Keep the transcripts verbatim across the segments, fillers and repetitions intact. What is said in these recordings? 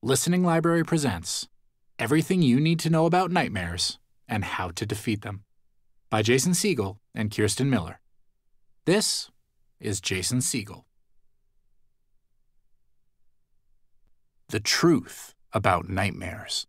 Listening Library presents Everything You Need to Know About Nightmares and How to Defeat Them by Jason Segel and Kirsten Miller. This is Jason Segel. The Truth About Nightmares.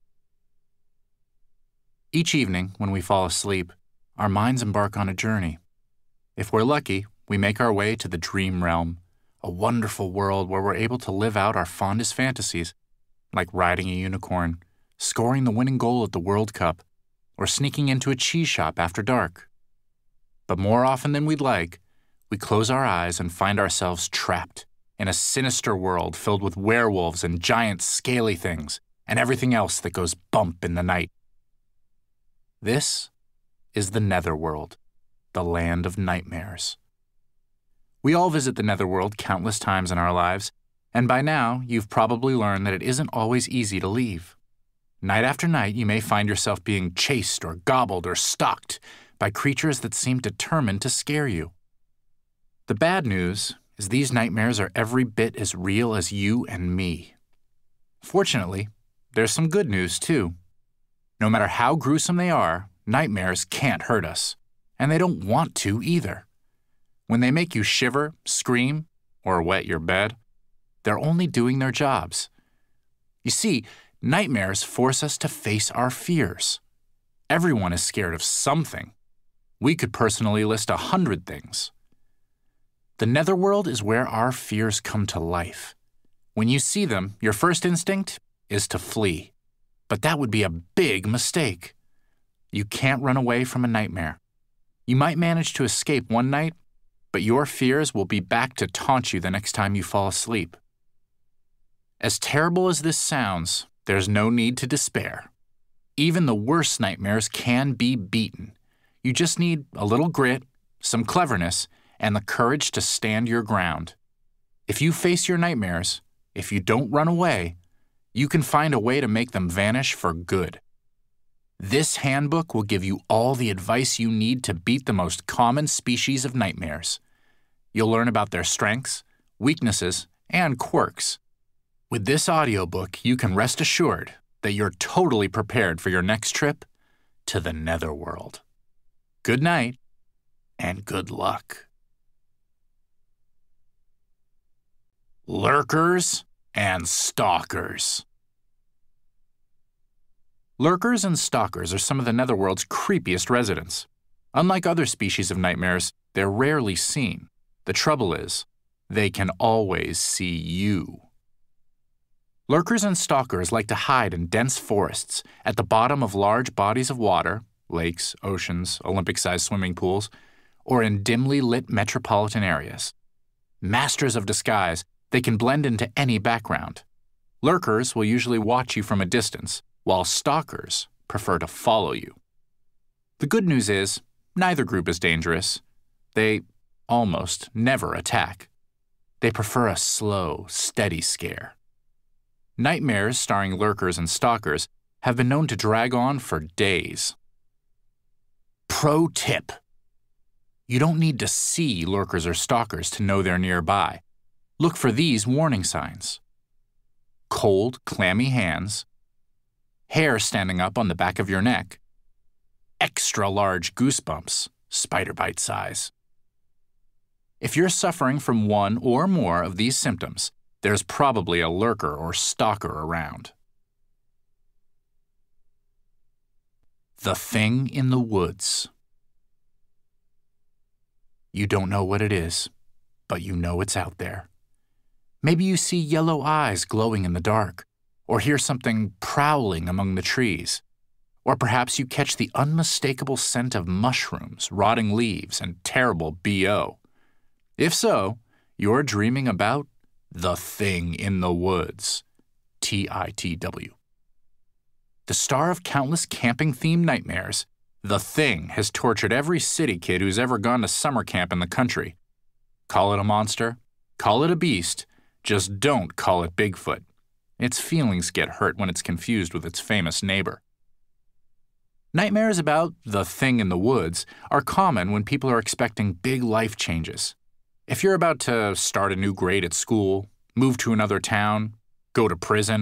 Each evening, when we fall asleep, our minds embark on a journey. If we're lucky, we make our way to the dream realm, a wonderful world where we're able to live out our fondest fantasies, like riding a unicorn, scoring the winning goal at the World Cup, or sneaking into a cheese shop after dark. But more often than we'd like, we close our eyes and find ourselves trapped in a sinister world filled with werewolves and giant scaly things and everything else that goes bump in the night. This is the Netherworld, the land of nightmares. We all visit the Netherworld countless times in our lives, and by now you've probably learned that it isn't always easy to leave. Night after night, you may find yourself being chased or gobbled or stalked by creatures that seem determined to scare you. The bad news is these nightmares are every bit as real as you and me. Fortunately, there's some good news too. No matter how gruesome they are, nightmares can't hurt us, and they don't want to either. When they make you shiver, scream, or wet your bed, they're only doing their jobs. You see, nightmares force us to face our fears. Everyone is scared of something. We could personally list a hundred things. The Netherworld is where our fears come to life. When you see them, your first instinct is to flee. But that would be a big mistake. You can't run away from a nightmare. You might manage to escape one night, but your fears will be back to taunt you the next time you fall asleep. As terrible as this sounds, there's no need to despair. Even the worst nightmares can be beaten. You just need a little grit, some cleverness, and the courage to stand your ground. If you face your nightmares, if you don't run away, you can find a way to make them vanish for good. This handbook will give you all the advice you need to beat the most common species of nightmares. You'll learn about their strengths, weaknesses, and quirks. With this audiobook, you can rest assured that you're totally prepared for your next trip to the Netherworld. Good night, and good luck. Lurkers and Stalkers. Lurkers and Stalkers are some of the Netherworld's creepiest residents. Unlike other species of nightmares, they're rarely seen. The trouble is, they can always see you. Lurkers and Stalkers like to hide in dense forests, at the bottom of large bodies of water, lakes, oceans, Olympic-sized swimming pools, or in dimly lit metropolitan areas. Masters of disguise, they can blend into any background. Lurkers will usually watch you from a distance, while stalkers prefer to follow you. The good news is, neither group is dangerous. They almost never attack. They prefer a slow, steady scare. Nightmares starring lurkers and stalkers have been known to drag on for days. Pro tip: you don't need to see lurkers or stalkers to know they're nearby. Look for these warning signs: cold, clammy hands, hair standing up on the back of your neck, extra large goosebumps, spider bite size. If you're suffering from one or more of these symptoms, there's probably a lurker or stalker around. The Thing in the Woods. You don't know what it is, but you know it's out there. Maybe you see yellow eyes glowing in the dark, or hear something prowling among the trees. Or perhaps you catch the unmistakable scent of mushrooms, rotting leaves, and terrible B O. If so, you're dreaming about the Thing in the Woods, T I T W. The star of countless camping-themed nightmares, The Thing has tortured every city kid who's ever gone to summer camp in the country. Call it a monster, call it a beast, just don't call it Bigfoot. Its feelings get hurt when it's confused with its famous neighbor. Nightmares about the Thing in the Woods are common when people are expecting big life changes. If you're about to start a new grade at school, move to another town, go to prison,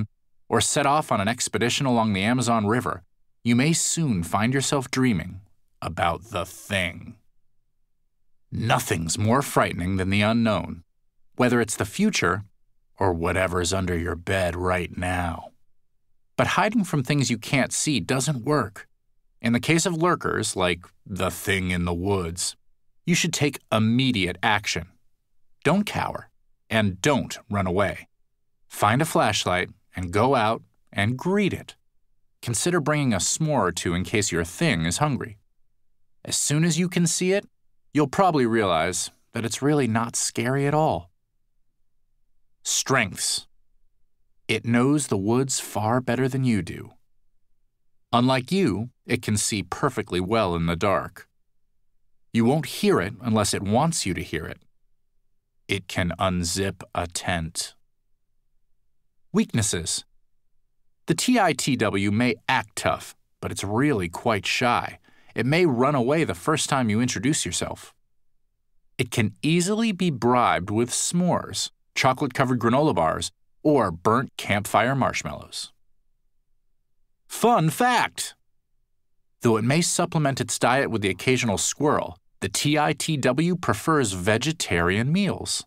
or set off on an expedition along the Amazon River, you may soon find yourself dreaming about the thing. Nothing's more frightening than the unknown, whether it's the future or whatever's under your bed right now. But hiding from things you can't see doesn't work. In the case of lurkers, like the thing in the woods, you should take immediate action. Don't cower, and don't run away. Find a flashlight and go out and greet it. Consider bringing a s'more or two in case your thing is hungry. As soon as you can see it, you'll probably realize that it's really not scary at all. Strengths. It knows the woods far better than you do. Unlike you, it can see perfectly well in the dark. You won't hear it unless it wants you to hear it. It can unzip a tent. Weaknesses. The T I T W may act tough, but it's really quite shy. It may run away the first time you introduce yourself. It can easily be bribed with s'mores, chocolate-covered granola bars, or burnt campfire marshmallows. Fun fact! Though it may supplement its diet with the occasional squirrel, the T I T W prefers vegetarian meals.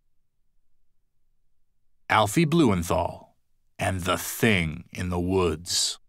Alfie Bluenthal and the Thing in the Woods.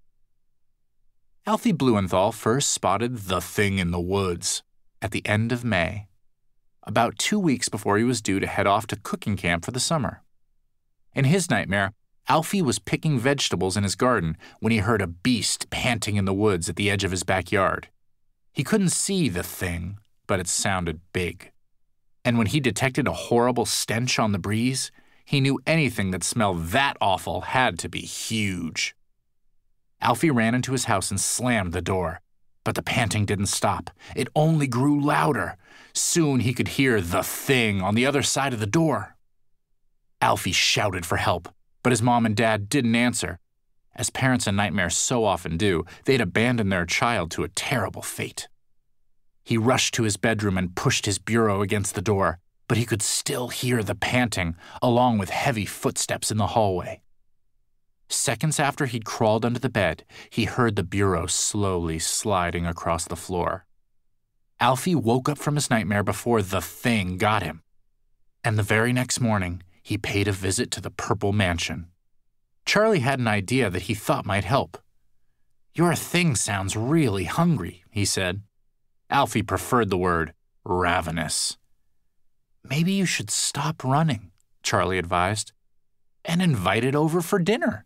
Alfie Bluenthal first spotted the Thing in the Woods at the end of May, about two weeks before he was due to head off to cooking camp for the summer. In his nightmare, Alfie was picking vegetables in his garden when he heard a beast panting in the woods at the edge of his backyard. He couldn't see the thing, but it sounded big. And when he detected a horrible stench on the breeze, he knew anything that smelled that awful had to be huge. Alfie ran into his house and slammed the door, but the panting didn't stop. It only grew louder. Soon he could hear the thing on the other side of the door. Alfie shouted for help, but his mom and dad didn't answer. As parents in nightmares so often do, they'd abandoned their child to a terrible fate. He rushed to his bedroom and pushed his bureau against the door, but he could still hear the panting, along with heavy footsteps in the hallway. Seconds after he'd crawled under the bed, he heard the bureau slowly sliding across the floor. Alfie woke up from his nightmare before the thing got him. And the very next morning, he paid a visit to the Purple Mansion. Charlie had an idea that he thought might help. "Your thing sounds really hungry," he said. Alfie preferred the word ravenous. "Maybe you should stop running," Charlie advised, "and invite it over for dinner."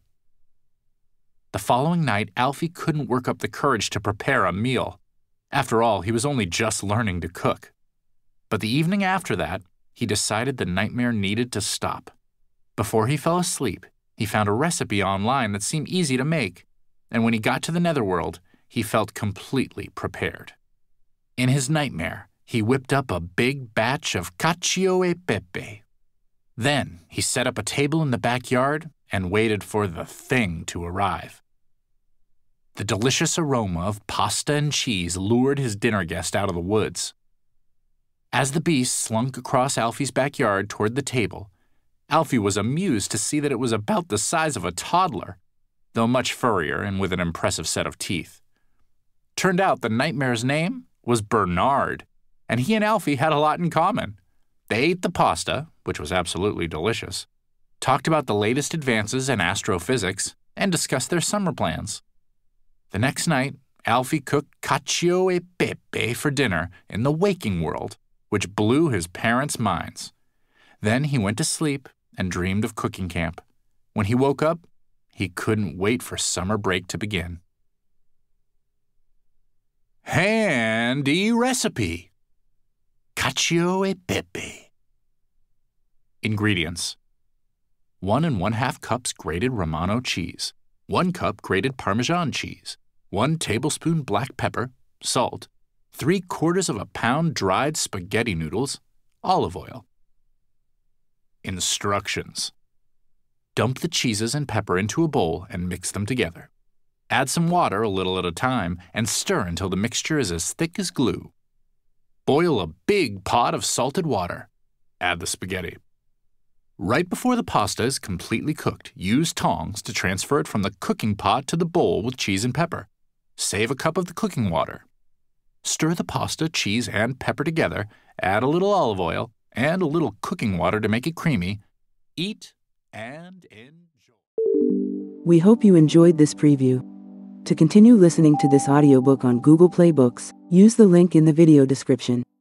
The following night, Alfie couldn't work up the courage to prepare a meal. After all, he was only just learning to cook. But the evening after that, he decided the nightmare needed to stop. Before he fell asleep, he found a recipe online that seemed easy to make, and when he got to the netherworld, he felt completely prepared. In his nightmare, he whipped up a big batch of cacio e pepe. Then he set up a table in the backyard and waited for the thing to arrive. The delicious aroma of pasta and cheese lured his dinner guest out of the woods. As the beast slunk across Alfie's backyard toward the table, Alfie was amused to see that it was about the size of a toddler, though much furrier and with an impressive set of teeth. Turned out the nightmare's name was Bernard, and he and Alfie had a lot in common. They ate the pasta, which was absolutely delicious, talked about the latest advances in astrophysics, and discussed their summer plans. The next night, Alfie cooked cacio e pepe for dinner in the waking world, which blew his parents' minds. Then he went to sleep and dreamed of cooking camp. When he woke up, he couldn't wait for summer break to begin. Handy recipe. Cacio e pepe. Ingredients: one and one half cups grated Romano cheese, one cup grated Parmesan cheese, one tablespoon black pepper, salt, three quarters of a pound dried spaghetti noodles, olive oil. Instructions: dump the cheeses and pepper into a bowl and mix them together. Add some water a little at a time and stir until the mixture is as thick as glue. Boil a big pot of salted water. Add the spaghetti. Right before the pasta is completely cooked, use tongs to transfer it from the cooking pot to the bowl with cheese and pepper. Save a cup of the cooking water. Stir the pasta, cheese, and pepper together, add a little olive oil, and a little cooking water to make it creamy. Eat and enjoy. We hope you enjoyed this preview. To continue listening to this audiobook on Google Play Books, use the link in the video description.